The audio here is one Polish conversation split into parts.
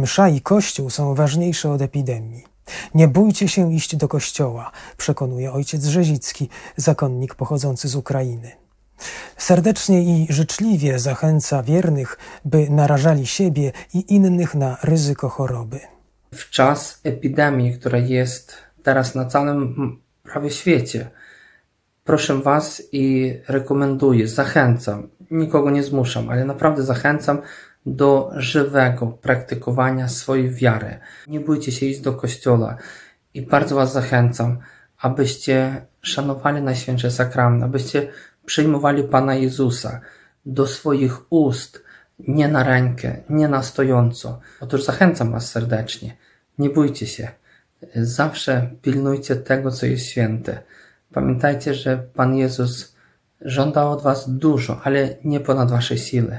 msza i kościół są ważniejsze od epidemii. Nie bójcie się iść do kościoła, przekonuje ojciec Rzezicki, zakonnik pochodzący z Ukrainy. Serdecznie i życzliwie zachęca wiernych, by narażali siebie i innych na ryzyko choroby. W czas epidemii, która jest teraz na całym prawie świecie, proszę Was i rekomenduję, zachęcam, nikogo nie zmuszam, ale naprawdę zachęcam do żywego praktykowania swojej wiary. Nie bójcie się iść do kościoła i bardzo Was zachęcam, abyście szanowali Najświętszy Sakrament, abyście przyjmowali Pana Jezusa do swoich ust, nie na rękę, nie na stojąco. Otóż zachęcam Was serdecznie, nie bójcie się, zawsze pilnujcie tego, co jest święte. Pamiętajcie, że Pan Jezus żąda od Was dużo, ale nie ponad Wasze siły.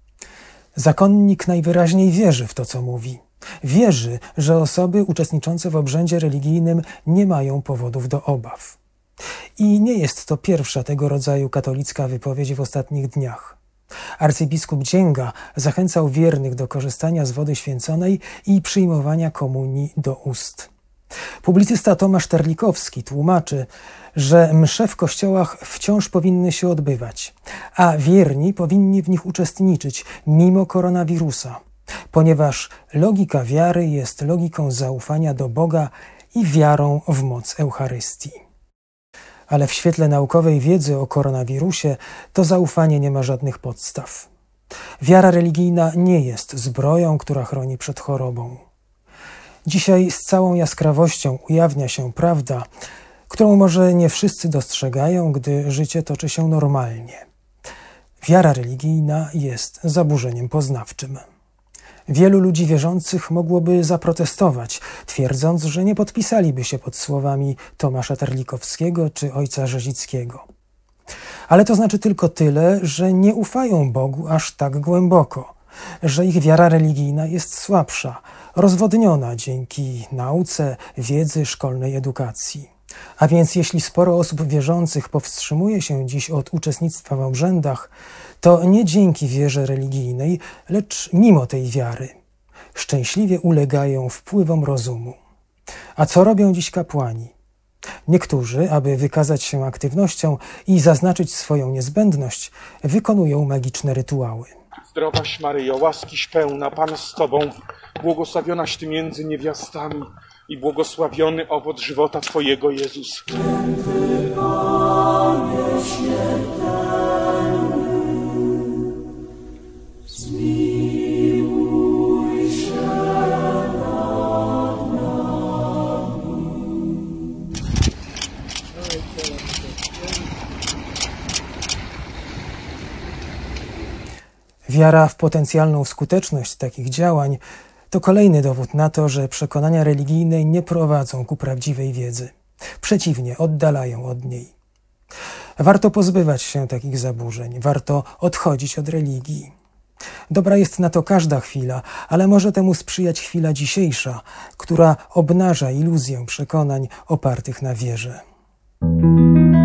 Zakonnik najwyraźniej wierzy w to, co mówi. Wierzy, że osoby uczestniczące w obrzędzie religijnym nie mają powodów do obaw. I nie jest to pierwsza tego rodzaju katolicka wypowiedź w ostatnich dniach. Arcybiskup Dzięga zachęcał wiernych do korzystania z wody święconej i przyjmowania komunii do ust. Publicysta Tomasz Terlikowski tłumaczy, że msze w kościołach wciąż powinny się odbywać, a wierni powinni w nich uczestniczyć mimo koronawirusa, ponieważ logika wiary jest logiką zaufania do Boga i wiarą w moc Eucharystii. Ale w świetle naukowej wiedzy o koronawirusie to zaufanie nie ma żadnych podstaw. Wiara religijna nie jest zbroją, która chroni przed chorobą. Dzisiaj z całą jaskrawością ujawnia się prawda, którą może nie wszyscy dostrzegają, gdy życie toczy się normalnie. Wiara religijna jest zaburzeniem poznawczym. Wielu ludzi wierzących mogłoby zaprotestować, twierdząc, że nie podpisaliby się pod słowami Tomasza Terlikowskiego czy ojca Rzezickiego. Ale to znaczy tylko tyle, że nie ufają Bogu aż tak głęboko, że ich wiara religijna jest słabsza, rozwodniona dzięki nauce, wiedzy, szkolnej edukacji. A więc jeśli sporo osób wierzących powstrzymuje się dziś od uczestnictwa w obrzędach, to nie dzięki wierze religijnej, lecz mimo tej wiary. Szczęśliwie ulegają wpływom rozumu. A co robią dziś kapłani? Niektórzy, aby wykazać się aktywnością i zaznaczyć swoją niezbędność, wykonują magiczne rytuały. Zdrowaś Maryjo, łaskiś pełna, Pan z Tobą, błogosławionaś Ty między niewiastami i błogosławiony owoc żywota Twojego, Jezus. Wiara w potencjalną skuteczność takich działań to kolejny dowód na to, że przekonania religijne nie prowadzą ku prawdziwej wiedzy. Przeciwnie, oddalają od niej. Warto pozbywać się takich zaburzeń, warto odchodzić od religii. Dobra jest na to każda chwila, ale może temu sprzyjać chwila dzisiejsza, która obnaża iluzję przekonań opartych na wierze.